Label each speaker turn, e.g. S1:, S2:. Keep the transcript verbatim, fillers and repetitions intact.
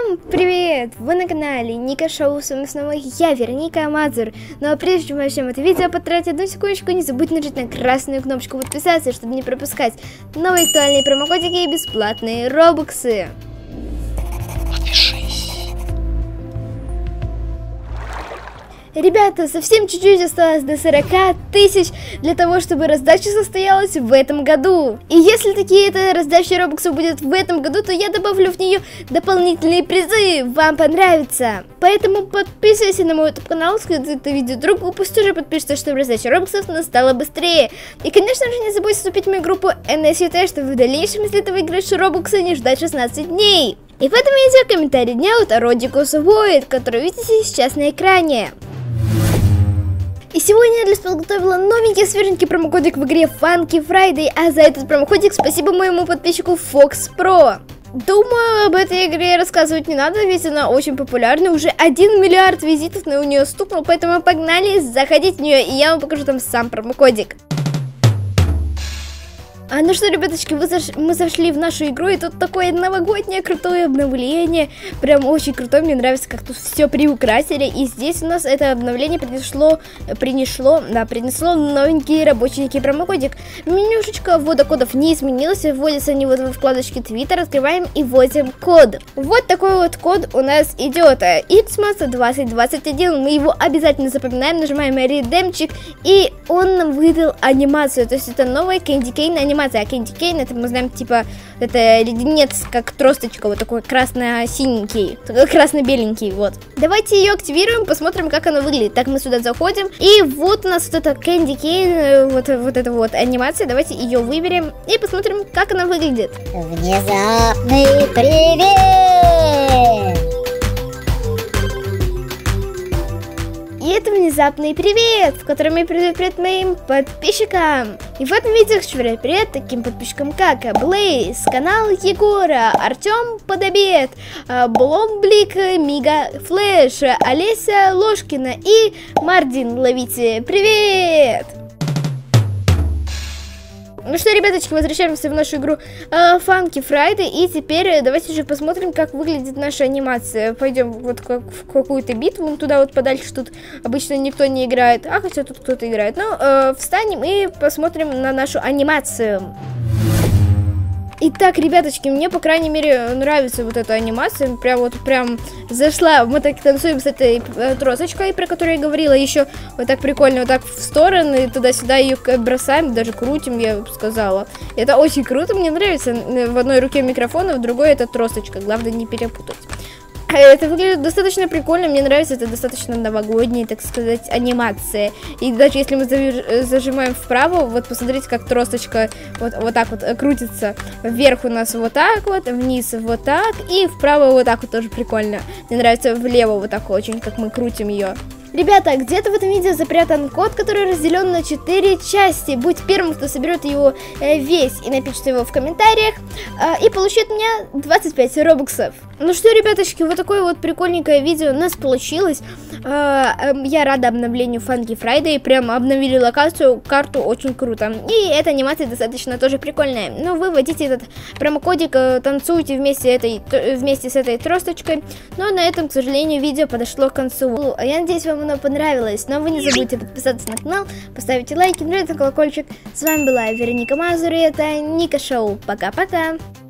S1: Всем привет! Вы на канале Ника Шоу, с вами снова я, Вероника Мазур. Ну а прежде чем мы начнем это видео, потратьте одну секундочку, не забудьте нажать на красную кнопочку подписаться, чтобы не пропускать новые актуальные промокодики и бесплатные робоксы.
S2: Подпишись.
S1: Ребята, совсем чуть-чуть осталось до сорока тысяч для того, чтобы раздача состоялась в этом году. И если такие-то раздачи робоксов будет в этом году, то я добавлю в нее дополнительные призы. Вам понравится. Поэтому подписывайся на мой YouTube-канал, скажи это видео другу, пусть тоже подпишется, чтобы раздача робоксов настала быстрее. И, конечно же, не забудь вступить в мою группу эн эс ю ти, чтобы в дальнейшем, если ты выиграешь робоксы, не ждать шестнадцать дней. И в этом видео комментарий дня от Родикус Void, который видите сейчас на экране. И сегодня я для вас подготовила новенький свеженький промокодик в игре Funky Friday, а за этот промокодик спасибо моему подписчику Fox Pro. Думаю, об этой игре рассказывать не надо, ведь она очень популярна, уже один миллиард визитов на у нее стукнул, поэтому погнали, заходите в нее, и я вам покажу там сам промокодик. А ну что, ребяточки, вы заш... мы зашли в нашу игру, и тут такое новогоднее крутое обновление. Прям очень крутое, мне нравится, как тут все приукрасили. И здесь у нас это обновление принесло, принесло, да, принесло новенький рабочий промокодик. Менюшечка ввода кодов не изменилась, вводятся они вот во вкладочке Twitter, открываем и вводим код. Вот такой вот код у нас идет. икс эм эс двадцать двадцать один, мы его обязательно запоминаем, нажимаем редемчик, и он нам выдал анимацию, то есть это новая Candy Cane анимация. А Candy Cane, это мы знаем, типа, это леденец, как тросточка, вот такой красно-синенький, красно-беленький, вот. Давайте ее активируем, посмотрим, как она выглядит. Так, мы сюда заходим, и вот у нас вот эта Candy Cane, вот, вот эта вот анимация, давайте ее выберем и посмотрим, как она выглядит.
S3: Внезапный привет!
S1: И это внезапный привет, в котором я передаю привет моим подписчикам. И в этом видео хочу передать привет таким подписчикам, как Блейз, канал Егора, Артем Подобед, Бломблик, Мига Флэш, Олеся Ложкина и Мардин. Ловите привет! Ну что, ребяточки, возвращаемся в нашу игру э, Funky Friday, и теперь давайте же посмотрим, как выглядит наша анимация. Пойдем вот как в какую-то битву, вон туда вот подальше, тут обычно никто не играет, а хотя тут кто-то играет. Ну, э, встанем и посмотрим на нашу анимацию. Итак, ребяточки, мне, по крайней мере, нравится вот эта анимация. Прям вот прям зашла. Мы так танцуем с этой э, тросочкой, про которую я говорила. Еще вот так прикольно, вот так в стороны, туда-сюда ее бросаем, даже крутим, я бы сказала. Это очень круто, мне нравится. В одной руке микрофон, а в другой это тросочка. Главное не перепутать. Это выглядит достаточно прикольно, мне нравится, это достаточно новогодняя, так сказать, анимация. И даже если мы зажимаем вправо, вот посмотрите, как тросточка вот, вот так вот крутится. Вверх у нас вот так вот, вниз вот так, и вправо вот так вот тоже прикольно. Мне нравится влево вот так очень, как мы крутим ее. Ребята, где-то в этом видео запрятан код, который разделен на четыре части. Будь первым, кто соберет его э, весь и напишет его в комментариях, э, и получит у меня двадцать пять робоксов. Ну что, ребяточки, вот такое вот прикольненькое видео у нас получилось. Э, э, я рада обновлению Funky Friday, прям обновили локацию, карту, очень круто. И эта анимация достаточно тоже прикольная. Ну, вы вводите этот промокодик, э, танцуйте вместе, этой, вместе с этой тросточкой. Но на этом, к сожалению, видео подошло к концу. Я надеюсь, вам оно понравилось, но вы не забудьте подписаться на канал, поставить лайки, нажать на колокольчик. С вами была Вероника Мазур, и это Ника Шоу. Пока-пока!